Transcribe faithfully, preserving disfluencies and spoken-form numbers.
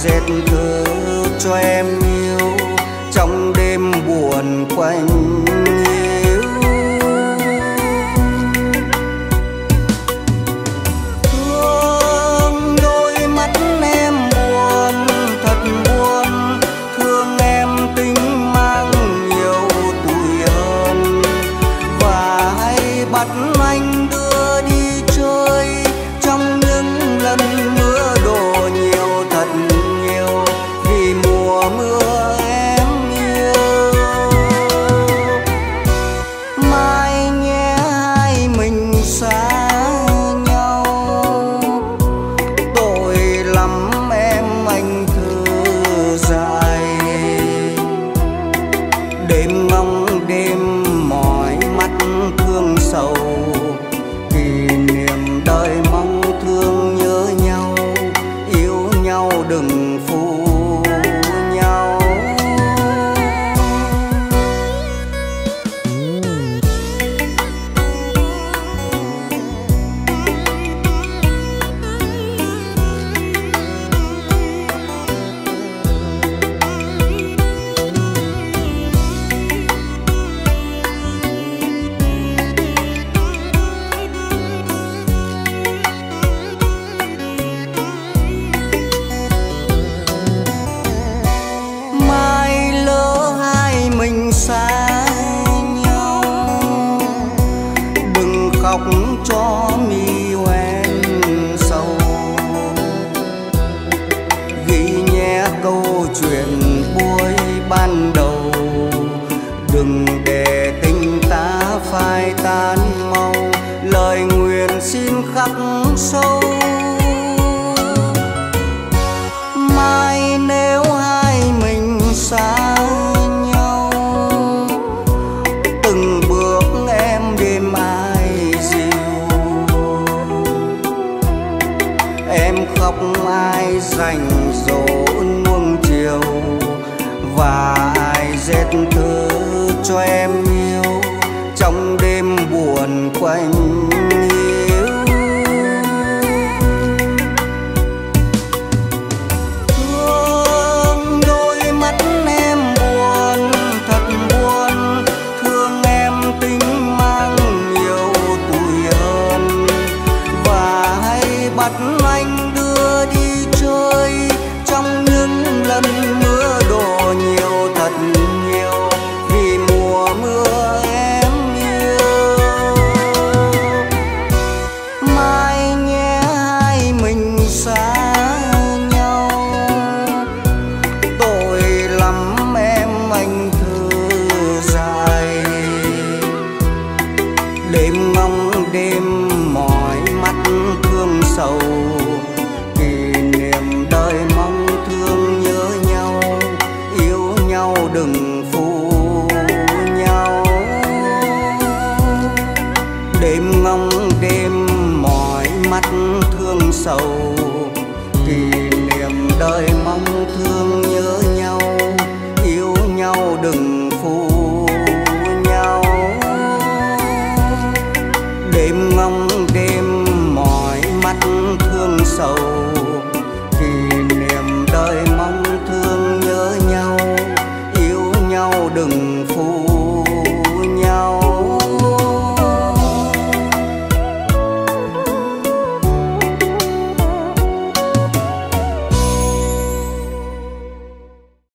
dệt thơ cho em yêu trong đêm buồn quanh hiu. Thương đôi mắt em buồn thật buồn, thương em tính mang nhiều tuổi hơn, và hay bắt anh đưa đi chơi trong những lần mưa đổ nhiều thật nhiều, vì mùa mưa em yêu. Mai nhé hai mình xa nhau, tội lắm em anh thơ dài. Đêm ngóng đêm mỏi mắt thương sầu, kỷ niệm đời mong thương nhớ nhau, yêu nhau đừng phụ nhau. Mai lỡ hai mình xa nhau, đừng khóc cho mi hoen sầu. Ghi nhé câu chuyện buổi ban đầu, đừng để tình ta phai tan mau, lời nguyện xin khắc sâu. Mai nếu hai mình xa nhau, từng bước em đêm ai dịu, em khóc ai dành dỗ nuông chiều, và ai dệt thơ cho em yêu trong đêm buồn quanh hiu. Thương đôi mắt em buồn thật buồn, thương em tính mang nhiều tuổi hơn, và hay bắt anh đưa đi chơi trong những lần mưa đổ nhiều thật nhiều, vì mùa mưa em yêu. Mai nhé hai mình xa nhau, tội lắm em anh thơ dài. Đêm ngóng đêm mỏi mắt thương sầu, kỷ niệm đời mong thương nhớ nhau, yêu nhau đừng phụ nhau. Đêm ngóng đêm mỏi mắt thương sầu, kỷ niệm đời mong thương nhớ nhau, yêu nhau đừng phụ nhau. Đêm ngóng đêm mỏi mắt thương sầu, kỷ niệm đời mong thương nhớ nhau, yêu nhau đừng phụ